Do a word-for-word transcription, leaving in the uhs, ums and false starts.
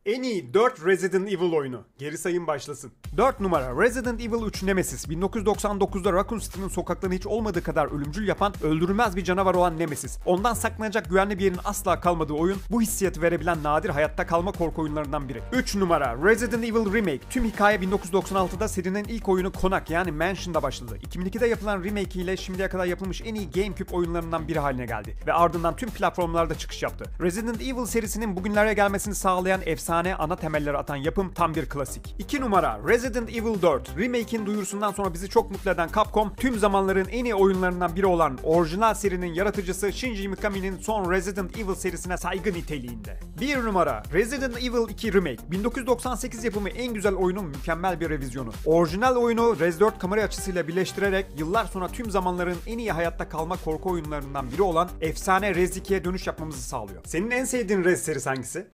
En iyi dört Resident Evil oyunu. Geri sayım başlasın. dört numara Resident Evil üç Nemesis. bin dokuz yüz doksan dokuzda Raccoon City'nin sokaklarını hiç olmadığı kadar ölümcül yapan, öldürülmez bir canavar olan Nemesis. Ondan saklanacak güvenli bir yerin asla kalmadığı oyun, bu hissiyatı verebilen nadir hayatta kalma korku oyunlarından biri. üç numara Resident Evil Remake. Tüm hikaye bin dokuz yüz doksan altıda serinin ilk oyunu Konak yani Mansion'da başladı. iki bin ikide yapılan remake ile şimdiye kadar yapılmış en iyi GameCube oyunlarından biri haline geldi ve ardından tüm platformlarda çıkış yaptı. Resident Evil serisinin bugünlere gelmesini sağlayan efsane, ana temelleri atan yapım tam bir klasik. iki numara Resident Evil dört. Remake'in duyurusundan sonra bizi çok mutlu eden Capcom, tüm zamanların en iyi oyunlarından biri olan orijinal serinin yaratıcısı Shinji Mikami'nin son Resident Evil serisine saygı niteliğinde. bir numara Resident Evil iki Remake. bin dokuz yüz doksan sekiz yapımı en güzel oyunun mükemmel bir revizyonu. Orijinal oyunu Rez dört kamera açısıyla birleştirerek yıllar sonra tüm zamanların en iyi hayatta kalma korku oyunlarından biri olan efsane Rez ikiye dönüş yapmamızı sağlıyor. Senin en sevdiğin Rez serisi hangisi?